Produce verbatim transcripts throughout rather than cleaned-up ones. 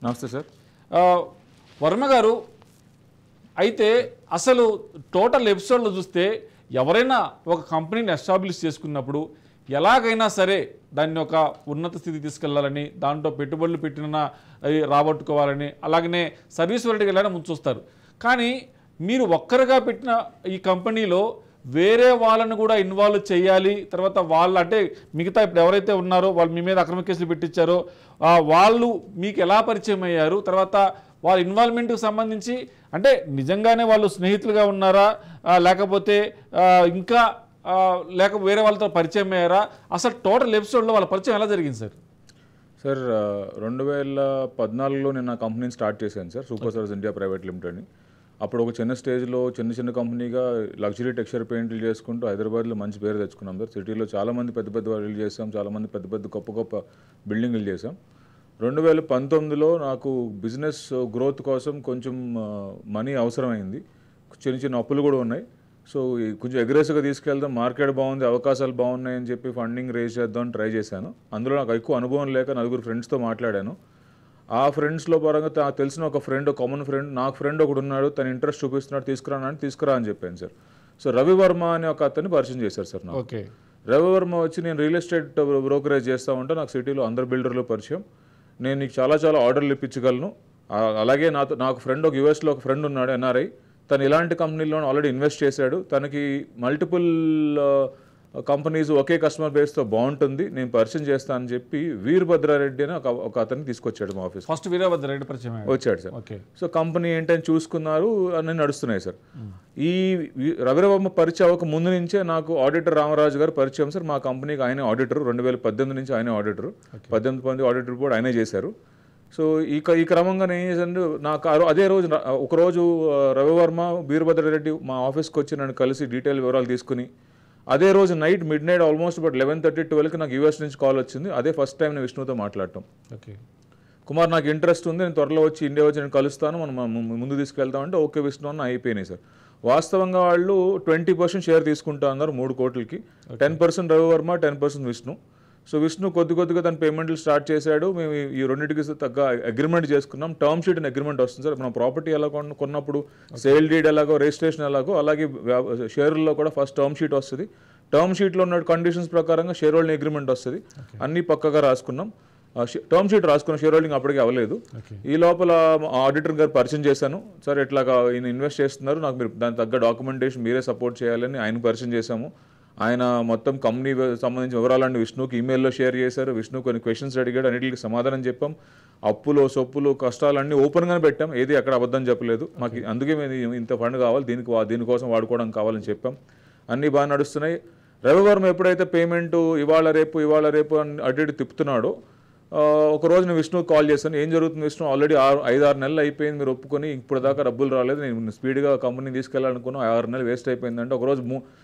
నమస్తే సార్. వర్మ గారు, అయితే అసలు టోటల్ ఎపిసోడ్లో చూస్తే ఎవరైనా ఒక కంపెనీని ఎస్టాబ్లిష్ చేసుకున్నప్పుడు ఎలాగైనా సరే దాన్ని ఒక ఉన్నత స్థితి తీసుకెళ్లాలని, దాంట్లో పెట్టుబడులు పెట్టిన రాబట్టుకోవాలని, అలాగనే సర్వీస్ వరల్డ్కి వెళ్ళాలని ముందు చూస్తారు. కానీ మీరు ఒక్కరుగా పెట్టిన ఈ కంపెనీలో వేరే వాళ్ళని కూడా ఇన్వాల్వ్ చేయాలి. తర్వాత వాళ్ళు అంటే మిగతా ఇప్పుడు ఎవరైతే ఉన్నారో వాళ్ళు మీ మీద అక్రమ కేసులు పెట్టించారో వాళ్ళు మీకు ఎలా పరిచయం అయ్యారు? తర్వాత వాళ్ళ ఇన్వాల్వ్మెంట్కి సంబంధించి అంటే నిజంగానే వాళ్ళు స్నేహితులుగా ఉన్నారా, లేకపోతే ఇంకా లేక వేరే వాళ్ళతో పరిచయం అయ్యారా? అసలు టోటల్ ఎపిసోడ్లో వాళ్ళ పరిచయం ఎలా జరిగింది సార్? సార్ రెండు వేల పద్నాలుగులో నేను నా కంపెనీని స్టార్ట్ చేశాను sir, super service India private లిమిటెడ్ని. అప్పుడు ఒక చిన్న స్టేజ్లో చిన్న చిన్న కంపెనీగా లగ్జరీ టెక్స్చర్ పెయింట్లు చేసుకుంటూ హైదరాబాద్లో మంచి పేరు తెచ్చుకున్నాం సార్. సిటీలో చాలామంది పెద్ద పెద్ద వాళ్ళు చేసాం, చాలామంది పెద్ద పెద్ద గొప్ప గొప్ప బిల్డింగ్లు చేసాం. రెండు వేల పంతొమ్మిదిలో నాకు బిజినెస్ గ్రోత్ కోసం కొంచెం మనీ అవసరమైంది, చిన్న చిన్న అప్పులు కూడా ఉన్నాయి. సో కొంచెం అగ్రెసివ్గా తీసుకెళ్దాం, మార్కెట్ బాగుంది, అవకాశాలు బాగున్నాయని చెప్పి ఫండింగ్ రేజ్ చేద్దామని ట్రై చేశాను. అందులో నాకు ఎక్కువ అనుభవం లేక నలుగురు ఫ్రెండ్స్తో మాట్లాడాను. ఆ ఫ్రెండ్స్లో పరంగా తెలిసిన ఒక ఫ్రెండ్, కామన్ ఫ్రెండ్, నాకు ఫ్రెండ్ ఒకడు ఉన్నాడు, తను ఇంట్రెస్ట్ చూపిస్తున్నాడు, తీసుకురాను అని తీసుకురా అని చెప్పాను సార్. సో రవి వర్మ అనే ఒక అతన్ని పరిచయం చేశారు సార్ నాకు. ఓకే. రవి వర్మ వచ్చి నేను రియల్ ఎస్టేట్ బ్రోకరేజ్ చేస్తూ ఉంటే నాకు సిటీలో అందరు బిల్డర్లు పరిచయం, నేను నీకు చాలా చాలా ఆర్డర్లు ఇప్పించగలను. అలాగే నాతో నాకు ఫ్రెండ్ ఒక యూఎస్లో ఒక ఫ్రెండ్ ఉన్నాడు ఎన్ఆర్ఐ, తను ఇలాంటి కంపెనీలో ఆల్రెడీ ఇన్వెస్ట్ చేశాడు, తనకి మల్టిపుల్ కంపెనీస్ ఒకే కస్టమర్ బేస్తో బాగుంటుంది, నేను పరిచయం చేస్తానని చెప్పి వీరభద్రారెడ్డి అని ఒక అతన్ని తీసుకొచ్చాడు మా ఆఫీస్. ఫస్ట్ వీరభద్రారెడ్డి పరిచయం వచ్చాడు సార్. ఓకే. సో కంపెనీ ఏంటని చూసుకున్నారు, అన్నీ నడుస్తున్నాయి సార్. ఈ రవివర్మ పరిచయం అవ్వక ముందు నుంచే నాకు ఆడిటర్ రామరాజు గారు పరిచయం సార్. మా కంపెనీకి ఆయన ఆడిటర్, రెండు వేల పద్దెనిమిది నుంచి ఆయన ఆడిటర్, పద్దెనిమిది మంది ఆడిటర్ కూడా ఆయనే చేశారు. సో ఈ ఈ క్రమంగా నేను ఏం చేశాను, నాకు అదే రోజు ఒకరోజు రవివర్మ వీరభద్రారెడ్డి మా ఆఫీస్కి వచ్చి నన్ను కలిసి డీటెయిల్ వివరాలు తీసుకుని, అదే రోజు night midnight almost but eleven thirty ట్వెల్వ్కి నాకు యూఎస్ నుంచి కాల్ వచ్చింది. అదే ఫస్ట్ టైం నేను విష్ణుతో మాట్లాడటం. ఓకే. కుమార్ నాకు ఇంట్రెస్ట్ ఉంది, నేను త్వరలో వచ్చి ఇండియా వచ్చి నేను కలుస్తాను, మనం ముందు తీసుకెళ్తామంటే ఓకే విష్ణు అన్న అయిపోయినాయి సార్. వాస్తవంగా వాళ్ళు ట్వంటీ పర్సెంట్ షేర్ తీసుకుంటా అన్నారు మూడు కోట్లకి, ten percent Ravivarma, ten percent Vishnu. So Vishnu కొద్ది కొద్దిగా తన పేమెంట్లు స్టార్ట్ చేశాడు. మేము ఈ రెండింటికి తగ్గ అగ్రిమెంట్ చేసుకున్నాం. టర్మ్ షీట్ అని అగ్రిమెంట్ వస్తుంది సార్. మనం ప్రాపర్టీ ఎలా కొన్నప్పుడు సేల్ డీడ్ ఎలాగో, రిజిస్ట్రేషన్ ఎలాగో, అలాగే షేర్లలో కూడా ఫస్ట్ టర్మ్ షీట్ వస్తుంది. టర్మ్ షీట్లో ఉన్న కండిషన్స్ ప్రకారంగా షేర్ హోల్డింగ్ అగ్రిమెంట్ వస్తుంది. అన్నీ పక్కగా రాసుకున్నాం. టర్మ్ షీట్ రాసుకున్న షేర్ హోల్డింగ్ అప్పటికే అవ్వలేదు. ఈ లోపల ఆడిటర్ గారు పరిచయం చేశాను, సార్ ఇట్లాగా ఈయన ఇన్వెస్ట్ చేస్తున్నారు, నాకు మీరు దానికి తగ్గ డాక్యుమెంటేషన్ మీరే సపోర్ట్ చేయాలని ఆయన పరిచయం చేశాము. ఆయన మొత్తం కంపెనీ సంబంధించిన వివరాలన్నీ విష్ణుకి ఈమెయిల్లో షేర్ చేశారు. విష్ణు కొన్ని క్వశ్చన్స్ అడిగాడు, అన్నిటికి సమాధానం చెప్పాం. అప్పులు, సొప్పులు, కష్టాలన్నీ ఓపెన్గానే పెట్టాం, ఏది అక్కడ అబద్ధం చెప్పలేదు. మాకు అందుకే మేము ఇంత ఫండ్ కావాలి, దీనికి దీనికోసం వాడుకోవడం కావాలని చెప్పాం. అన్నీ బాగా నడుస్తున్నాయి. రవివర్మ ఎప్పుడైతే పేమెంట్ ఇవాళ రేపు ఇవాళ రేపు అని అటు ఇటు తిప్పుతున్నాడో, ఒక రోజు నేను విష్ణుకి కాల్ చేశాను, ఏం జరుగుతుంది విష్ణు, ఆల్రెడీ ఆరు ఐదు ఆరు నెలలు అయిపోయింది, మీరు ఒప్పుకొని ఇప్పుడు దాకా డబ్బులు రాలేదు, నేను స్పీడ్గా కంపెనీ తీసుకెళ్ళాలనుకున్నాను, ఆరు నెలలు వేస్ట్ అయిపోయిందంటే ఒకరోజు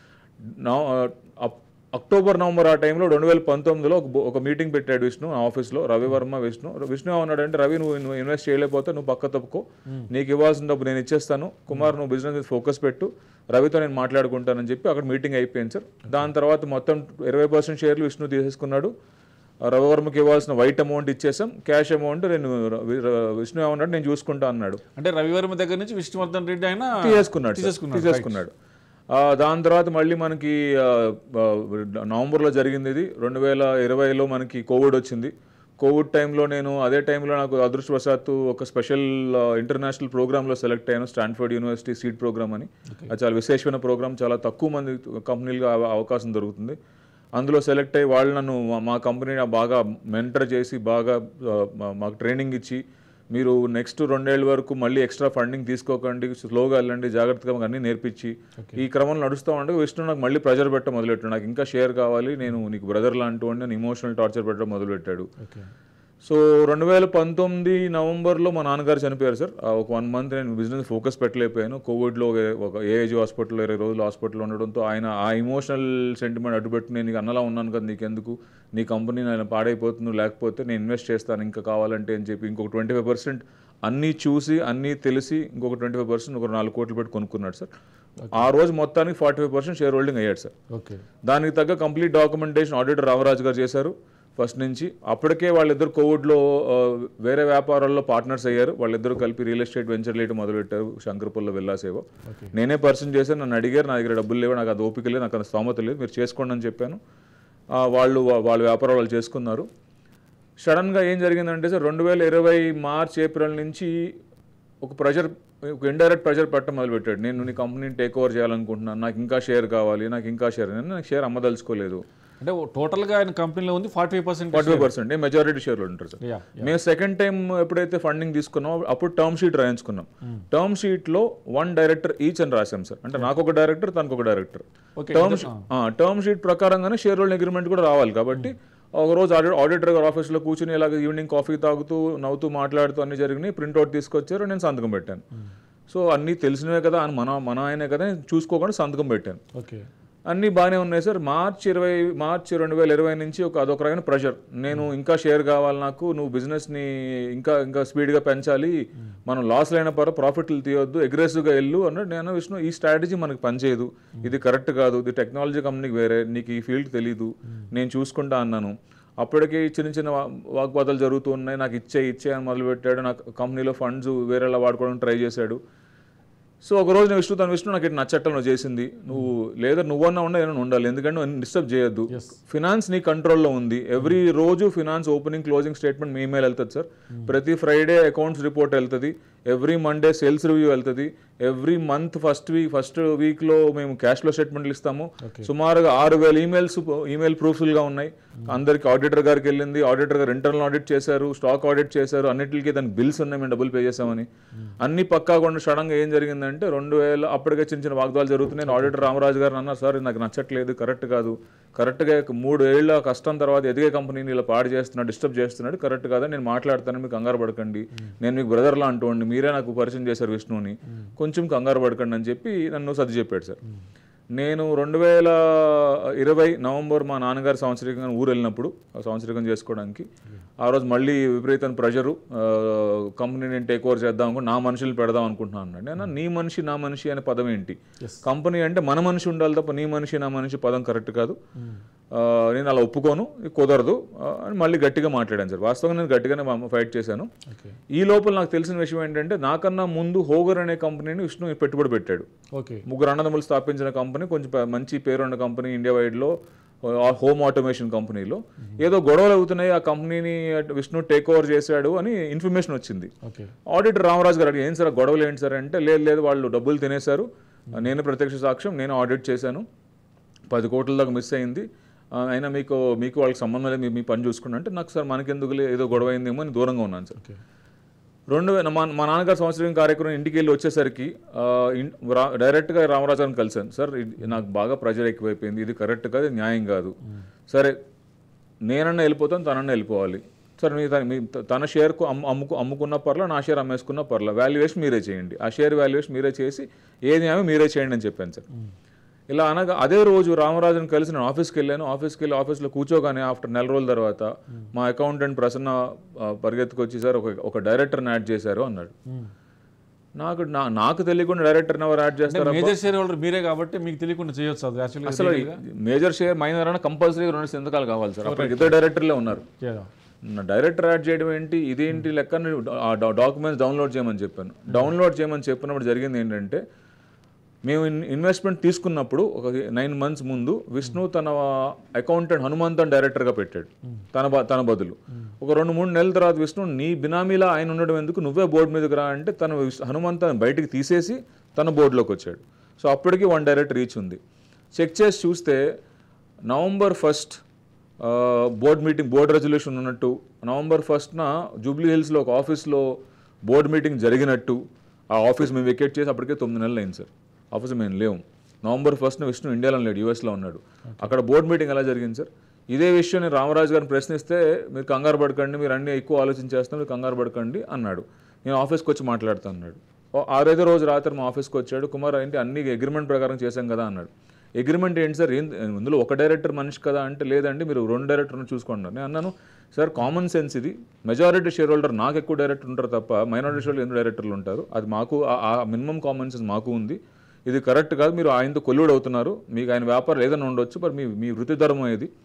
అక్టోబర్ నవంబర్ ఆ టైంలో రెండు వేల పంతొమ్మిదిలో ఒక మీటింగ్ పెట్టాడు విష్ణు నా ఆఫీస్లో. రవివర్మ విష్ణు విష్ణు ఏమన్నాడంటే, రవి నువ్వు నువ్వు ఇన్వెస్ట్ చేయలేకపోతే నువ్వు పక్క తప్పుకో, నీకు ఇవ్వాల్సిన డబ్బు నేను ఇచ్చేస్తాను, కుమార్ నువ్వు బిజినెస్ మీద ఫోకస్ పెట్టు, రవితో నేను మాట్లాడుకుంటానని చెప్పి అక్కడ మీటింగ్ అయిపోయింది సార్. దాని తర్వాత మొత్తం ఇరవై పర్సెంట్ షేర్లు విష్ణు తీసేసుకున్నాడు. రవివర్మకి ఇవ్వాల్సిన వైట్ అమౌంట్ ఇచ్చేసాం, క్యాష్ అమౌంట్ నేను విష్ణు ఏమన్నాడు నేను చూసుకుంటా అన్నాడు. అంటే రవివర్మ దగ్గర నుంచి విష్ణువర్ధన్ రెడ్డి ఆయన తీసేసుకున్నాడు తీసేసుకున్నాడు దాని తర్వాత మళ్ళీ మనకి నవంబర్లో జరిగింది ఇది. రెండు వేల ఇరవైలో మనకి కోవిడ్ వచ్చింది. కోవిడ్ టైంలో నేను అదే టైంలో నాకు అదృష్టవశాత్తు ఒక స్పెషల్ ఇంటర్నేషనల్ ప్రోగ్రాంలో సెలెక్ట్ అయ్యాను, స్టాన్ఫర్డ్ యూనివర్సిటీ సీడ్ ప్రోగ్రామ్ అని. అది చాలా విశేషమైన ప్రోగ్రామ్, చాలా తక్కువ మంది కంపెనీలుగా అవకాశం దొరుకుతుంది. అందులో సెలెక్ట్ అయ్యి వాళ్ళు నన్ను మా కంపెనీని బాగా మెంటర్ చేసి బాగా మాకు ట్రైనింగ్ ఇచ్చి, మీరు నెక్స్ట్ రెండేళ్ళ వరకు మళ్ళీ ఎక్స్ట్రా ఫండింగ్ తీసుకోకండి, స్లోగా వెళ్ళండి, జాగ్రత్తగా అన్నీ నేర్పించి ఈ క్రమంలో నడుస్తూ ఉంటే విష్ణు నాకు మళ్ళీ ప్రెజర్ పెట్టడం మొదలెట్టాడు. నాకు ఇంకా షేర్ కావాలి, నేను నీకు బ్రదర్ లాంటి వాడిని, నేను ఇమోషనల్ టార్చర్ పెట్టడం మొదలుపెట్టాడు. సో రెండు వేల పంతొమ్మిది నవంబర్లో మా నాన్నగారు చనిపోయారు సార్. ఒక వన్ మంత్ నేను బిజినెస్ ఫోకస్ పెట్టలేకపోయాను. కోవిడ్లో ఒక ఏఏజీ హాస్పిటల్లో ఇరవై రోజులు హాస్పిటల్లో ఉండడంతో ఆయన ఆ ఇమోషనల్ సెంటిమెంట్ అడ్డుపెట్టి, నేను నీకు అన్నలా ఉన్నాను కదా, నీకెందుకు, నీ కంపెనీ నేను పాడైపోతుంది, లేకపోతే నేను ఇన్వెస్ట్ చేస్తాను ఇంకా కావాలంటే అని చెప్పి ఇంకొక ట్వంటీ ఫైవ్ పర్సెంట్ అన్నీ చూసి అన్నీ తెలిసి ఇంకొక ట్వంటీ ఫైవ్ పర్సెంట్ ఒక నాలుగు కోట్లు పెట్టి కొనుక్కున్నాడు సార్. ఆ రోజు మొత్తానికి forty five percent share holding అయ్యాడు సార్. దానికి తగ్గ కంప్లీట్ డాక్యుమెంటేషన్ ఆడిటర్ రామరాజు గారు చేశారు. ఫస్ట్ నుంచి. అప్పటికే వాళ్ళిద్దరు కోవిడ్లో వేరే వ్యాపారాల్లో పార్ట్నర్స్ అయ్యారు. వాళ్ళిద్దరూ కలిపి రియల్ ఎస్టేట్ వెంచర్ లేయటం మొదలుపెట్టారు శంకర్పల్లిలో విల్లాసేవో. నేనే పర్సన్ చేశాను, నన్ను అడిగారు, నా దగ్గర డబ్బులు లేవు, నాకు అది ఓపిక లేదు, నాకు అంత స్తోమత లేదు, మీరు చేసుకోండి అని చెప్పాను. వాళ్ళు వాళ్ళ వ్యాపారం వాళ్ళు చేసుకున్నారు. సడన్గా ఏం జరిగిందంటే సార్ రెండు వేల ఇరవై మార్చ్ ఏప్రిల్ నుంచి ఒక ప్రెషర్, ఒక ఇండైరెక్ట్ ప్రెషర్ పెట్టడం మొదలుపెట్టాడు. నేను నీ కంపెనీని టేక్ ఓవర్ చేయాలనుకుంటున్నాను, నాకు ఇంకా షేర్ కావాలి, నాకు ఇంకా షేర్, నేను నాకు షేర్ అమ్మదలుచుకోలేదు. అంటే టోటల్గా ఆయన కంపెనీలో ఉంది forty five percent forty five percent majority షేర్లు ఉంటారు సార్. మేము సెకండ్ టైం ఎప్పుడైతే ఫండింగ్ తీసుకున్నామో అప్పుడు టర్మ్ షీట్ రాయించుకున్నాం. టర్మ్ షీట్లో వన్ డైరెక్టర్ ఈచ్ అని రాసాం సార్. అంటే నాకు ఒక డైరెక్టర్, తనకు ఒక డైరెక్టర్. టర్మ్ టర్మ్ షీట్ ప్రకారంగానే షేర్ హోల్డింగ్ అగ్రిమెంట్ కూడా రావాలి. కాబట్టి ఒక రోజు ఆడిట్ ఆడిటర్ గారు ఆఫీస్లో కూర్చుని ఇలాగ ఈవినింగ్ కాఫీ తాగుతూ నవ్వుతూ మాట్లాడుతూ అన్ని జరిగినాయి. ప్రింట్అవుట్ తీసుకొచ్చారు, నేను సంతకం పెట్టాను. సో అన్నీ తెలిసినవే కదా అని మన మన ఆయనే కదా చూసుకోకుండా సంతకం పెట్టాను. ఓకే, అన్నీ బాగానే ఉన్నాయి సార్. మార్చ్ ఇరవై మార్చ్ రెండు వేల ఇరవై నుంచి ఒక అదొక రకమైన ప్రెషర్. నేను ఇంకా షేర్ కావాలి, నాకు నువ్వు బిజినెస్ని ఇంకా ఇంకా స్పీడ్గా పెంచాలి, మనం లాస్ అయిన పర ప్రాఫిట్లు తీయొద్దు, అగ్రెసివ్గా వెళ్ళు అన్నట్టు. నేను విష్ణు ఈ స్ట్రాటజీ మనకు పనిచేయదు, ఇది కరెక్ట్ కాదు, ఇది టెక్నాలజీ కంపెనీకి వేరే, నీకు ఈ ఫీల్డ్ తెలీదు, నేను చూసుకుంటా అన్నాను. అప్పటికి చిన్న చిన్న వాగ్వాదాలు జరుగుతూ ఉన్నాయి. నాకు ఇచ్చే ఇచ్చే అని మొదలుపెట్టాడు. నాకు కంపెనీలో ఫండ్స్ వేరేలా వాడుకోవడానికి ట్రై చేశాడు. సో ఒక రోజు నేను విష్ణు తను విష్ణు నాకు ఇటు నచ్చట్టం నువ్వు చేసింది, నువ్వు లేదా నువ్వన్నా ఉండే నేను ఉండాలి, ఎందుకంటే నువ్వు డిస్టర్బ్ చేయొద్దు. ఫినాన్స్ నీ కంట్రోల్లో ఉంది. ఎవ్రీ రోజు ఫినాన్స్ ఓపెనింగ్ క్లోజింగ్ స్టేట్మెంట్ మీ ఈమెయిల్ వెళ్తుంది సార్. ప్రతి ఫ్రైడే అకౌంట్స్ రిపోర్ట్ వెళ్తుంది, ఎవ్రీ మండే సేల్స్ రివ్యూ వెళ్తుంది, every month first week first వీక్లో మేము క్యాష్ ఫ్లో స్టేట్మెంట్లు ఇస్తాము. సుమారుగా ఆరు వేల ఈమెయిల్స్ ఈమెయిల్ ప్రూఫ్స్గా ఉన్నాయి. అందరికి ఆడిటర్ గారికి వెళ్ళింది, ఆడిటర్ గారు ఇంటర్నల్ ఆడిట్ చేశారు, స్టాక్ ఆడిట్ చేశారు, అన్నింటికి దానికి బిల్స్ ఉన్నాయి, మేము డబ్బులు పే చేసామని. అన్ని పక్కాకుండా సడన్గా ఏం జరిగిందంటే రెండు వేల అప్పటికే చిన్న చిన్న వాగ్దాలు జరుగుతున్నాయి. ఆడిటర్ రామరాజు గారు అన్నారు, సార్ నాకు నచ్చట్లేదు, కరెక్ట్ కాదు, కరెక్ట్గా మూడు ఏళ్ళ కష్టం తర్వాత ఎదిగే కంపెనీని ఇలా పాడు చేస్తున్నాడు, డిస్టర్బ్ చేస్తున్నాడు, కరెక్ట్ కాదని నేను మాట్లాడతాను, మీకు కంగారు పడకండి, నేను మీకు బ్రదర్లా అంటూ మీరే నాకు పరిచయం చేశారు విష్ణుని, కొంచెం కంగారు పడకండి అని చెప్పి నన్ను సర్ది చెప్పాడు సార్. నేను రెండు వేల ఇరవై నవంబర్ మా నాన్నగారు సంవత్సరికంగా ఊరు వెళ్ళినప్పుడు సంవత్సరికం చేసుకోవడానికి ఆ రోజు మళ్ళీ విపరీతం ప్రెషరు, కంపెనీ నేను టేక్ ఓవర్ చేద్దాం అనుకో, నా మనుషులు పెడదాం అనుకుంటున్నాను అన్నాడు. నేను నీ మనిషి నా మనిషి అనే పదం ఏంటి? కంపెనీ అంటే మన మనిషి ఉండాలి తప్ప నీ మనిషి నా మనిషి పదం కరెక్ట్ కాదు, నేను అలా ఒప్పుకోను, కుదరదు అని మళ్ళీ గట్టిగా మాట్లాడాను సార్. వాస్తవంగా నేను గట్టిగానే ఫైట్ చేశాను. ఈ లోపల నాకు తెలిసిన విషయం ఏంటంటే నాకన్నా ముందు హోగర్ అనే కంపెనీని విష్ణు పెట్టుబడి పెట్టాడు. ముగ్గురు అన్నదమ్ములు స్థాపించిన కంపెనీ, కొంచెం మంచి పేరున్న కంపెనీ ఇండియా వైడ్లో, హోమ్ ఆటోమేషన్ కంపెనీలో. ఏదో గొడవలు అవుతున్నాయి, ఆ కంపెనీని విష్ణు టేక్ ఓవర్ చేశాడు అని ఇన్ఫర్మేషన్ వచ్చింది. ఆడిటర్ రామరాజు గారు ఏం సార్ గొడవలు ఏంటి సార్ అంటే, లేదు లేదు వాళ్ళు డబ్బులు తినేశారు, నేను ప్రత్యక్ష సాక్ష్యం, నేను ఆడిట్ చేశాను, పది కోట్ల దాకా మిస్ అయింది, అయినా మీకు మీకు వాళ్ళకి సంబంధం లేదు, మీ పని చూసుకున్నా అంటే, నాకు సార్ మనకెందుకు ఏదో గొడవ అయిందేమో అని దూరంగా ఉన్నాను సార్. రెండు వేల మా మా నాన్నగారు సంవత్సరం కార్యక్రమం ఇంటికి వెళ్ళి వచ్చేసరికి డైరెక్ట్గా రామరాజు గారిని కలిశాను. సార్ నాకు బాగా ప్రెజర్ ఎక్కువైపోయింది, ఇది కరెక్ట్ కాదు, ఇది న్యాయం కాదు, సరే నేనన్నా వెళ్ళిపోతాను, తనన్నా వెళ్ళిపోవాలి సార్, మీ మీ తన షేర్కు అమ్ముకు అమ్ముకున్న పర్లా, నా షేర్ అమ్మేసుకున్న పర్లా, వాల్యుయేషన్ మీరే చేయండి, ఆ షేర్ వాల్యుయేషన్ మీరే చేసి ఏ న్యాయం మీరే చేయండి అని చెప్పాను సార్. ఇలా అనగా అదే రోజు రామరాజుని కలిసి నేను ఆఫీస్కి వెళ్ళాను. ఆఫీస్కి వెళ్ళి ఆఫీస్లో కూర్చోగానే ఆఫ్టర్ నెల రోజుల తర్వాత మా అకౌంటెంట్ ప్రసన్న పరిగెత్తుకొచ్చి సార్ ఒక ఒక డైరెక్టర్ని యాడ్ చేశారు అన్నాడు. నాకు నాకు తెలియకుండా డైరెక్టర్ని ఎవరు యాడ్ చేస్తారు? మేజర్ షేర్ హోల్డర్ మీరే కాబట్టి మీకు తెలియకుండా చేయొచ్చు. అసలు మేజర్ షేర్ మైనర్ అన్న కంపల్సరీ రెండు సంతకాలు కావాలి సార్. అప్పుడు ఇద్దరు డైరెక్టర్లే ఉన్నారు. డైరెక్టర్ యాడ్ చేయడం ఏంటి, ఇదేంటి లెక్క, డాక్యుమెంట్స్ డౌన్లోడ్ చేయమని చెప్పాను. డౌన్లోడ్ చేయమని చెప్పినప్పుడు జరిగింది ఏంటంటే, మేము ఇన్వెస్ట్మెంట్ తీసుకున్నప్పుడు ఒక నైన్ మంత్స్ ముందు విష్ణు తన అకౌంటెంట్ హనుమంతన్ డైరెక్టర్గా పెట్టాడు తన తన బదులు. ఒక రెండు మూడు నెలల తర్వాత విష్ణు నీ బినామీలా ఆయన ఉండడం ఎందుకు, నువ్వే బోర్డు మీదకి రా అంటే తను హనుమంతన్ బయటికి తీసేసి తన బోర్డులోకి వచ్చాడు. సో అప్పటికి వన్ డైరెక్టర్ రీచ్ ఉంది. చెక్ చేసి చూస్తే November first board meeting, board resolution ఉన్నట్టు, నవంబర్ ఫస్ట్న జూబ్లీ హిల్స్లో ఒక ఆఫీస్లో బోర్డ్ మీటింగ్ జరిగినట్టు, ఆ ఆఫీస్ మేము వెకేట్ చేసి అప్పటికే తొమ్మిది నెలలు అయింది సార్. ఆఫీస్ మేము లేవు. నవంబర్ ఫస్ట్న విష్ణు ఇండియాలో లేడు, యూఎస్లో ఉన్నాడు. అక్కడ బోర్డ్ మీటింగ్ ఎలా జరిగింది సార్? ఇదే విషయం నేను రామరాజు గారిని ప్రశ్నిస్తే, మీరు కంగారు పడకండి, మీరు అన్నీ ఎక్కువ ఆలోచించేస్తాం, మీరు కంగారు పడకండి అన్నాడు. నేను ఆఫీస్కి వచ్చి మాట్లాడుతాను అన్నాడు. ఆరేదో రోజు రాత్రి మా ఆఫీస్కి వచ్చాడు. కుమార్ ఏంటి అన్ని అగ్రిమెంట్ ప్రకారం చేశాం కదా అన్నాడు. అగ్రిమెంట్ ఏంటి సార్, ఏం ఇందులో ఒక డైరెక్టర్ మనిషి కదా అంటే, లేదండి మీరు రెండు డైరెక్టర్ని చూసుకున్నారు. నేను అన్నాను, సార్ కామన్ సెన్స్ ఇది, మెజారిటీ షేర్ హోల్డర్ నాకు ఎక్కువ డైరెక్టర్ ఉంటారు తప్ప మైనారిటీ షేర్ హోల్డర్ ఎందుకు డైరెక్టర్లు ఉంటారు, అది మాకు ఆ మినిమం కామన్ సెన్స్ మాకు ఉంది, ఇది కరెక్ట్ కాదు, మీరు ఆయనతో కొల్లుడు అవుతున్నారు, మీకు ఆయన వ్యాపారం ఏదైనా ఉండొచ్చు, మరి మీ మీ వృత్తి ధర్మం ఏది,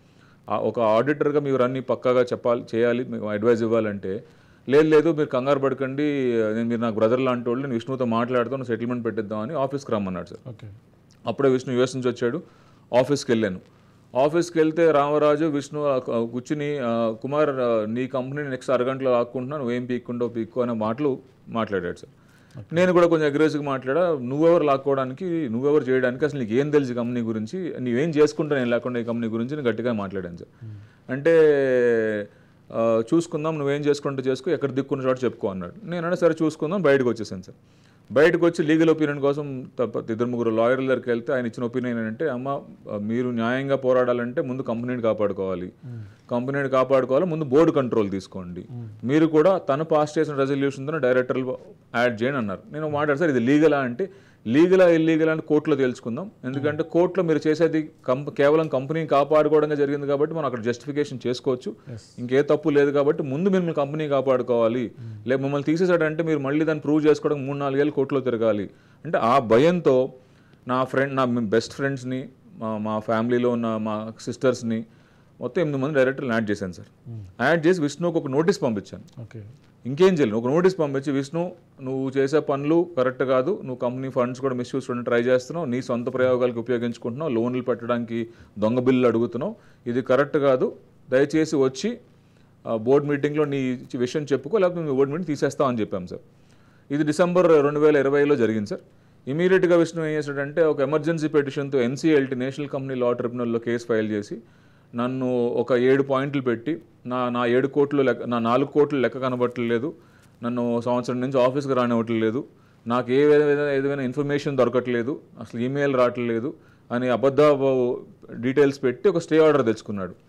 ఆ ఒక ఆడిటర్గా మీరు అన్ని పక్కాగా చెప్పాలి చేయాలి మీకు అడ్వైజ్ ఇవ్వాలంటే లేదు లేదు మీరు కంగారు పడకండి నేను మీరు నాకు బ్రదర్ లాంటి వాళ్ళు నేను విష్ణుతో మాట్లాడుతాను సెటిల్మెంట్ పెట్టిద్దామని ఆఫీస్కి రమ్మన్నాడు సార్. ఓకే. అప్పుడే విష్ణు యూఎస్ నుంచి వచ్చాడు. ఆఫీస్కి వెళ్ళాను. ఆఫీస్కి వెళ్తే రామరాజు విష్ణు ఆ, ఆ, కూర్చుని ఆ, కుమార్ ఆ, నీ కంపెనీని నెక్స్ట్ అరగంటలో లాక్కుంటున్నాను నువ్వేం పీక్కుంటావు పీక్కు అనే మాటలు మాట్లాడాడు సార్. నేను కూడా కొంచెం అగ్రెసివ్గా మాట్లాడా నువ్వెవరు లాక్కోవడానికి నువ్వెవరు చేయడానికి అసలు నీకు ఏం తెలుసు కంపెనీ గురించి నువ్వేం చేసుకుంటా నేను లేకుండా ఈ కంపెనీ గురించి నేను గట్టిగా మాట్లాడాను సార్. అంటే ఆ, చూసుకుందాం నువ్వేం చేసుకుంటూ చేసుకో ఎక్కడ దిక్కున్న చోట చెప్పుకో అన్నాడు. నేనంటే సరే చూసుకుందాం బయటకు వచ్చేసాను సార్. బయటకు వచ్చి లీగల్ ఒపీనియన్ కోసం తప్ప ఇద్దరు ముగ్గురు లాయర్ల దగ్గరికి వెళ్తే ఆయన ఇచ్చిన ఒపీనియన్ ఏంటంటే అమ్మ మీరు న్యాయంగా పోరాడాలంటే ముందు కంపెనీని కాపాడుకోవాలి కంపెనీని కాపాడుకోవాలి ముందు బోర్డు కంట్రోల్ తీసుకోండి మీరు కూడా తను పాస్ చేసిన రెజల్యూషన్తో డైరెక్టర్లు యాడ్ చేయండి అన్నారు. నేను మాట్లాడు సార్ ఇది లీగలా అంటే లీగలా ఇల్లీగల్ అని కోర్టులో తెలుసుకుందాం ఎందుకంటే కోర్టులో మీరు చేసేది కంప కేవలం కంపెనీని కాపాడుకోవడంగా జరిగింది కాబట్టి మనం అక్కడ జస్టిఫికేషన్ చేసుకోవచ్చు ఇంకే తప్పు లేదు కాబట్టి ముందు మిమ్మల్ని కంపెనీ కాపాడుకోవాలి లేక మిమ్మల్ని తీసేసాడంటే మీరు మళ్ళీ దాన్ని ప్రూవ్ చేసుకోవడం మూడు నాలుగేళ్ళు కోర్టులో తిరగాలి అంటే ఆ భయంతో నా ఫ్రెండ్ నా బెస్ట్ ఫ్రెండ్స్ని మా మా ఫ్యామిలీలో ఉన్న మా సిస్టర్స్ని మొత్తం ఎనిమిది మంది డైరెక్టర్లు యాడ్ చేశాను సార్. యాడ్ చేసి విష్ణుకి ఒక నోటీస్ పంపించాను. ఓకే. ఇంకేం చేయలేదు ఒక నోటీస్ పంపించి విష్ణు నువ్వు చేసే పనులు కరెక్ట్ కాదు నువ్వు కంపెనీ ఫండ్స్ కూడా మిస్యూజ్ చేయడానికి ట్రై చేస్తున్నావు నీ సొంత ప్రయోగాలకు ఉపయోగించుకుంటున్నావు లోన్లు పెట్టడానికి దొంగ బిల్లులు అడుగుతున్నావు ఇది కరెక్ట్ కాదు దయచేసి వచ్చి బోర్డు మీటింగ్లో నీ విషయం చెప్పుకో లేకపోతే మీ బోర్డు మీటింగ్ తీసేస్తావు అని చెప్పాం సార్. ఇది డిసెంబర్ రెండు వేల ఇరవైలో జరిగింది సార్. ఇమీడియట్గా విష్ణు ఏం చేశాడంటే ఒక ఎమర్జెన్సీ పిటిషన్తో ఎన్సీఎల్టీ నేషనల్ కంపెనీ లా ట్రిబ్యునల్లో కేసు ఫైల్ చేసి నన్ను ఒక ఏడు పాయింట్లు పెట్టి నా నా ఏడు కోట్లు లెక్క నా నాలుగు కోట్లు లెక్క కనబట్టలేదు నన్ను సంవత్సరం నుంచి ఆఫీస్కి రానివ్వట్లేదు నాకు ఏ విధమైన ఏదైనా ఇన్ఫర్మేషన్ దొరకట్లేదు అసలు ఈమెయిల్ రావట్లేదు అని అబద్ధ డీటెయిల్స్ పెట్టి ఒక స్టే ఆర్డర్ తెచ్చుకున్నాడు.